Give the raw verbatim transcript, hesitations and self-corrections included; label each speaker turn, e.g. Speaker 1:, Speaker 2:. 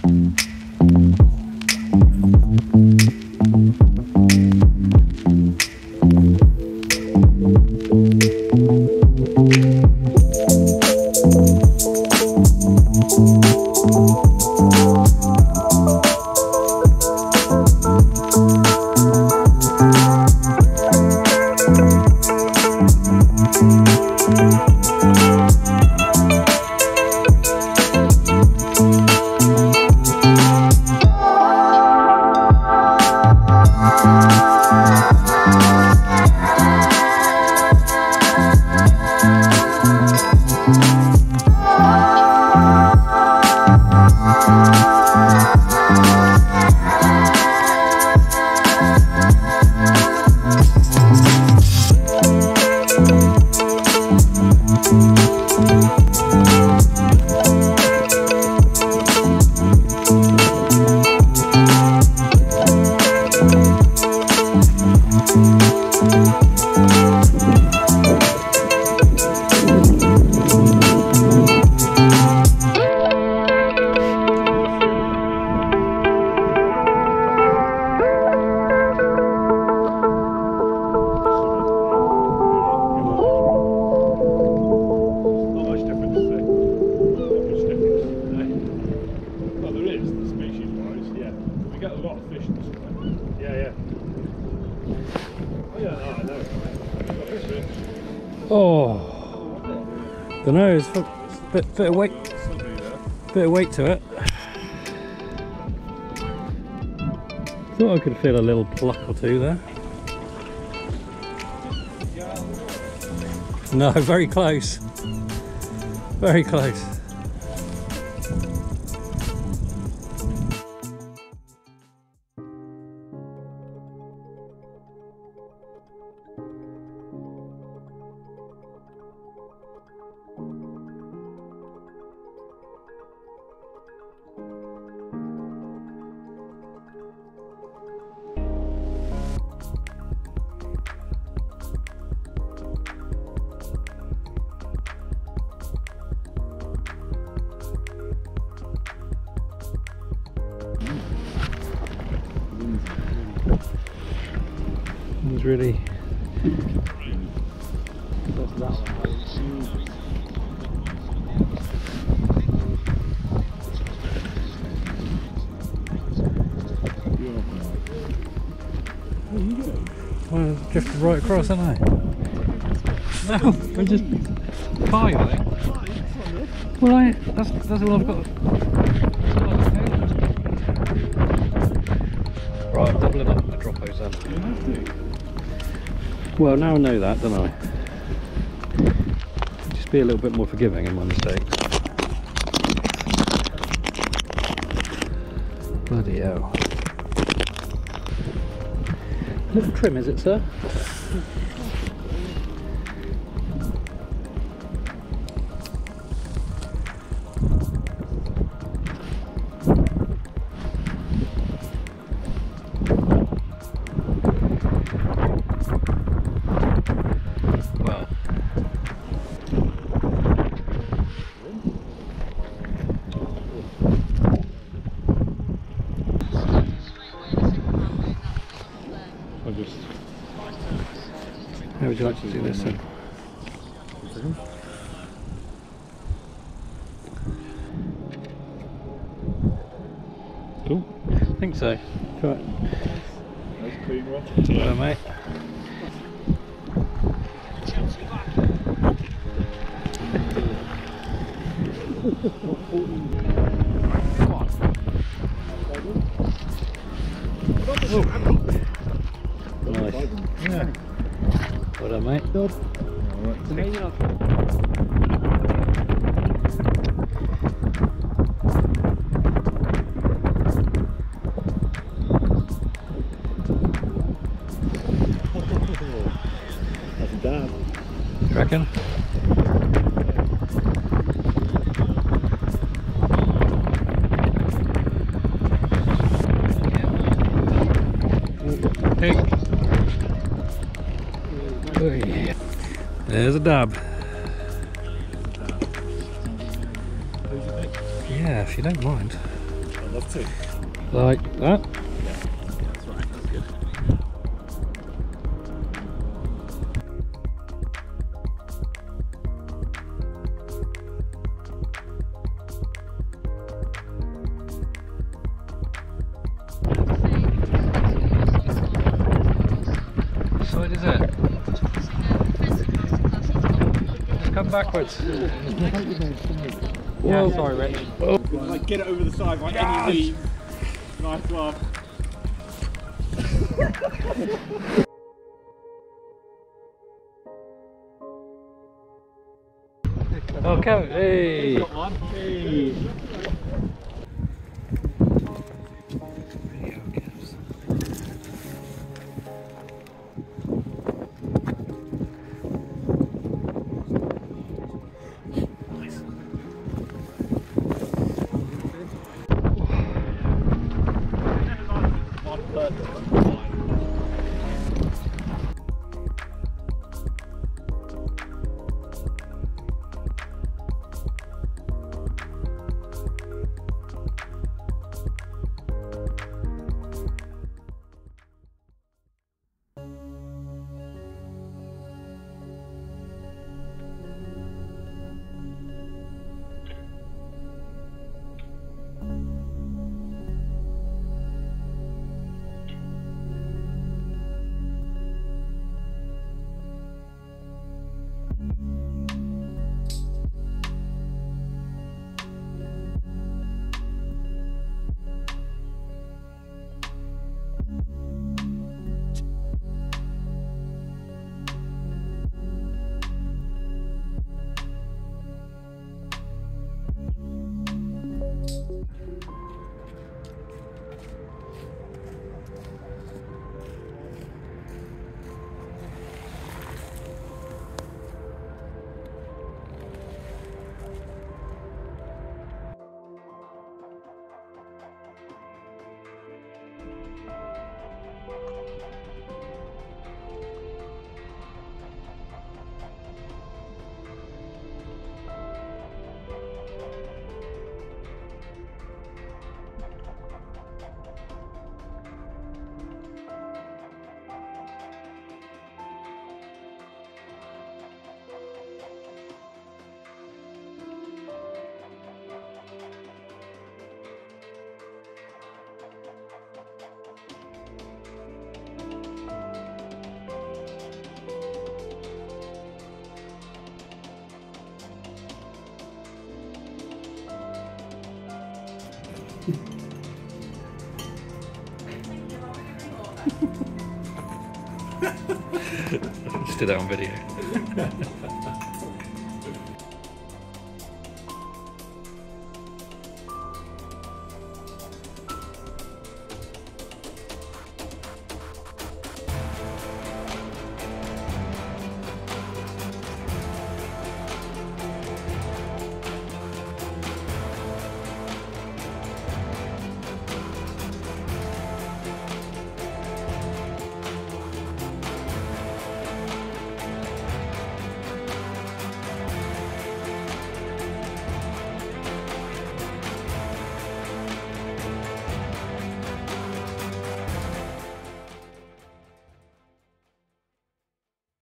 Speaker 1: Oh, don't know, it's a bit, bit of weight, bit of weight to it. Thought I could feel a little pluck or two there. No, very close, very close. It was really that's that one. Well, I drifted right across, haven't I? No, I'm just five, I think. Well, I that's that's all I've got. That's all I've got. Right, I'm doubling up the dropos then. You have to. Well, now I know that, don't I? Just be a little bit more forgiving in my mistakes. Bloody hell. A little trim, is it, sir? How would you like to do this then? Cool. I think so. Try it.
Speaker 2: Nice clean rod.
Speaker 1: Hello, mate. Nice. Yeah. Well done, mate. Good. Alright. It's amazing.
Speaker 2: That's a dab.
Speaker 1: You reckon? Hey. Oh, yeah. There's a dab. Yeah, if you don't mind.
Speaker 2: love to.
Speaker 1: Like that.
Speaker 2: Yeah, yeah, that's right. That's good.
Speaker 1: So what is it? Just come backwards. Yeah, sorry, Rich.
Speaker 2: Oh. Like get it over the side, right? Any leave. Nice one.
Speaker 1: Okay, hey.
Speaker 2: Got one. Hey.
Speaker 1: Just did that on video.